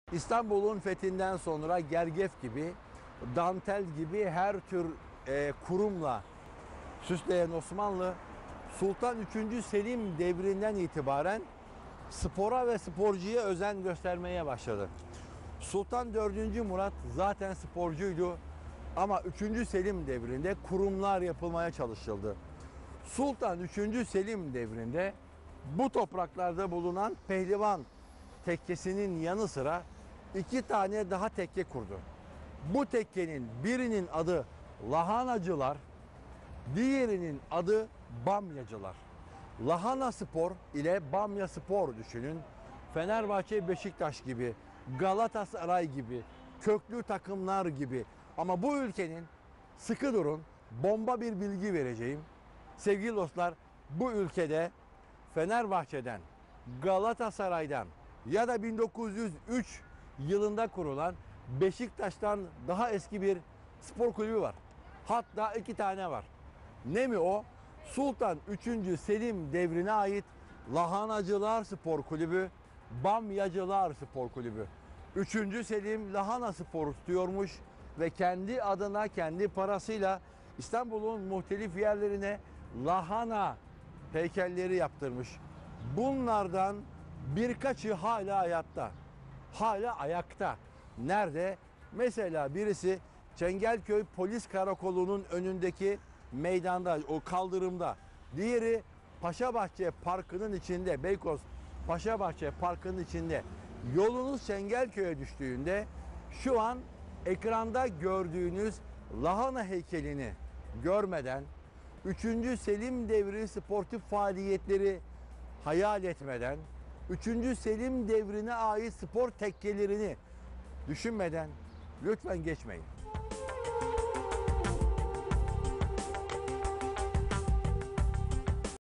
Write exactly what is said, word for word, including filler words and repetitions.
İstanbul'un fethinden sonra gergef gibi, dantel gibi her tür e, kurumla süsleyen Osmanlı, Sultan üçüncü. Selim devrinden itibaren spora ve sporcuya özen göstermeye başladı. Sultan dördüncü. Murat zaten sporcuydu ama üçüncü. Selim devrinde kurumlar yapılmaya çalışıldı. Sultan üçüncü. Selim devrinde bu topraklarda bulunan pehlivan tekkesinin yanı sıra iki tane daha tekke kurdu. Bu tekkenin birinin adı Lahanacılar, diğerinin adı Bamyacılar. Lahana Spor ile Bamya Spor düşünün. Fenerbahçe, Beşiktaş gibi, Galatasaray gibi, köklü takımlar gibi. Ama bu ülkenin, sıkı durun, bomba bir bilgi vereceğim. Sevgili dostlar, bu ülkede Fenerbahçe'den, Galatasaray'dan ya da bin dokuz yüz üç yılında kurulan Beşiktaş'tan daha eski bir spor kulübü var. Hatta iki tane var. Ne mi o? Sultan üçüncü. Selim devrine ait Lahanacılar Spor Kulübü, Bamyacılar Spor Kulübü. üçüncü. Selim Lahana Spor tutuyormuş ve kendi adına, kendi parasıyla İstanbul'un muhtelif yerlerine lahana heykelleri yaptırmış. Bunlardan birkaçı hala hayatta. Hala ayakta. Nerede? Mesela birisi Çengelköy Polis Karakolu'nun önündeki meydanda, o kaldırımda. Diğeri Paşabahçe Parkı'nın içinde, Beykoz Paşabahçe Parkı'nın içinde. Yolunuz Çengelköy'e düştüğünde şu an ekranda gördüğünüz lahana heykelini görmeden, üçüncü. Selim devri sportif faaliyetleri hayal etmeden, üçüncü. Selim devrine ait spor tekkelerini düşünmeden lütfen geçmeyin.